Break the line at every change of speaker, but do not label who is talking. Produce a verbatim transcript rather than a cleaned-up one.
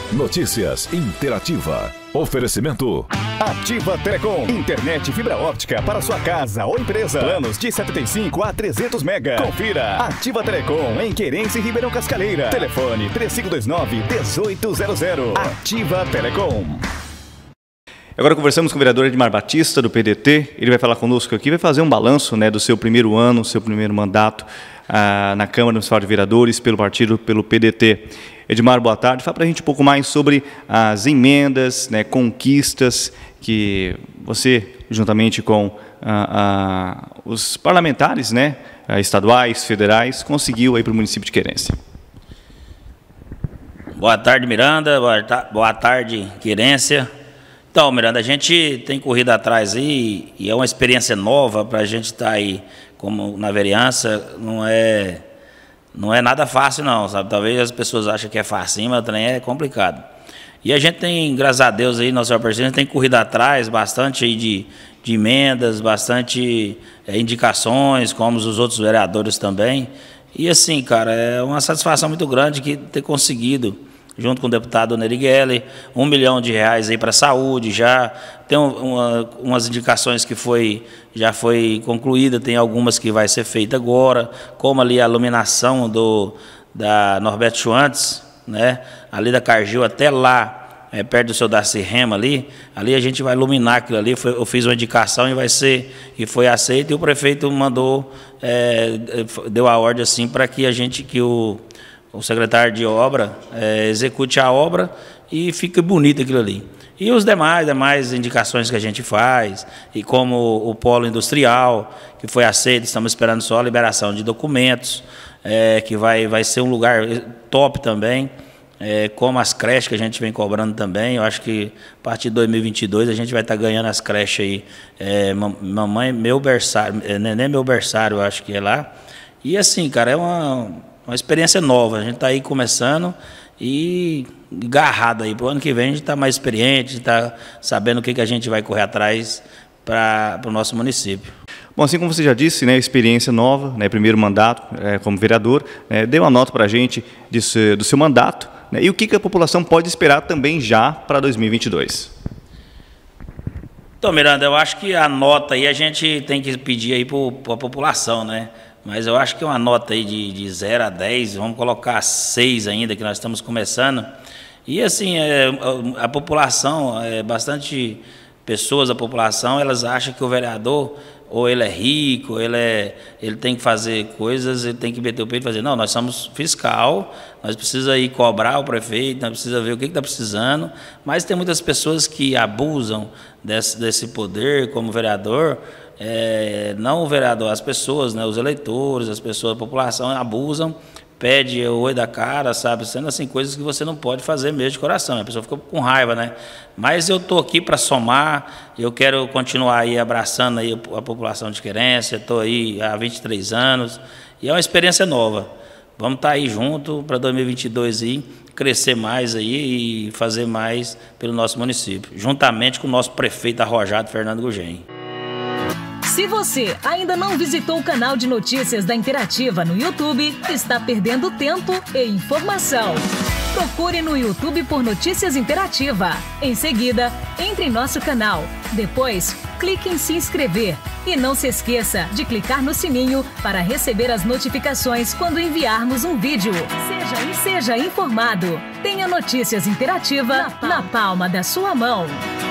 Notícias Interativa. Oferecimento Ativa Telecom. Internet fibra óptica para sua casa ou empresa. Planos de setenta e cinco a trezentos mega. Confira. Ativa Telecom em Querência e Ribeirão Cascaleira. Telefone três cinco dois nove, oito zero zero. Ativa Telecom.
Agora conversamos com o vereador Edmar Batista, do P D T. Ele vai falar conosco aqui, vai fazer um balanço, né, do seu primeiro ano, seu primeiro mandato ah, na Câmara Municipal de Vereadores, pelo partido, pelo P D T. Edmar, boa tarde. Fala para a gente um pouco mais sobre as emendas, né, conquistas que você, juntamente com ah, ah, os parlamentares, né, estaduais, federais, conseguiu aí para o município de Querência.
Boa tarde, Miranda. Boa, ta boa tarde, Querência. Então, Miranda, a gente tem corrido atrás aí e é uma experiência nova para a gente estar aí como na vereança. Não é, não é nada fácil, não, sabe? Talvez as pessoas achem que é fácil, mas também é complicado. E a gente tem, graças a Deus, aí, nossa presidente tem corrido atrás bastante aí de, de emendas, bastante é, indicações, como os outros vereadores também. E assim, cara, é uma satisfação muito grande que ter conseguido, junto com o deputado Nerigueli, um milhão de reais aí para a saúde, já tem uma, umas indicações que foi, já foi concluída, tem algumas que vai ser feita agora, como ali a iluminação do, da Norberto Schwantz, né, ali da Cargill até lá, é, perto do seu Darcy Rema ali, ali a gente vai iluminar aquilo ali, foi, eu fiz uma indicação e vai ser, e foi aceito, e o prefeito mandou, é, deu a ordem assim para que a gente, que o o secretário de obra é, execute a obra e fica bonito aquilo ali. E os demais, demais indicações que a gente faz, e como o polo industrial, que foi aceito, estamos esperando só a liberação de documentos, é, que vai, vai ser um lugar top também, é, como as creches que a gente vem cobrando também. Eu acho que a partir de dois mil e vinte e dois a gente vai estar ganhando as creches aí, é, mamãe, meu berçário, é, neném meu berçário, eu acho que é lá. E assim, cara, é uma... uma experiência nova, a gente está aí começando e agarrado aí. Para o ano que vem a gente está mais experiente, está sabendo o que, que a gente vai correr atrás para o nosso município.
Bom, assim como você já disse, né, experiência nova, né, primeiro mandato é, como vereador, né, dê uma nota para a gente disso, do seu mandato, né, e o que, que a população pode esperar também já para dois mil e vinte e dois.
Então, Miranda, eu acho que a nota aí a gente tem que pedir aí para a população, né? Mas eu acho que uma nota aí de, de zero a dez, vamos colocar seis ainda, que nós estamos começando. E assim, é, a, a população, é, bastante pessoas da população, elas acham que o vereador, ou ele é rico, ou ele, é, ele tem que fazer coisas, ele tem que meter o peito e fazer. Não, nós somos fiscal, nós precisamos ir cobrar o prefeito, nós precisamos ver o que está precisando, mas tem muitas pessoas que abusam desse, desse poder como vereador. É, não o vereador, as pessoas, né, os eleitores, as pessoas, a população abusam, pede o oi da cara, sabe, sendo assim, coisas que você não pode fazer mesmo de coração, a pessoa fica com raiva, né, mas eu estou aqui para somar, eu quero continuar aí abraçando aí a população de Querência, estou aí há vinte e três anos, e é uma experiência nova, vamos estar aí junto para dois mil e vinte e dois aí, crescer mais aí e fazer mais pelo nosso município, juntamente com o nosso prefeito arrojado, Fernando Gugem.
Se você ainda não visitou o canal de notícias da Interativa no YouTube, está perdendo tempo e informação. Procure no YouTube por Notícias Interativa. Em seguida, entre em nosso canal. Depois, clique em se inscrever. E não se esqueça de clicar no sininho para receber as notificações quando enviarmos um vídeo. Seja e seja informado. Tenha Notícias Interativa na palma da sua mão.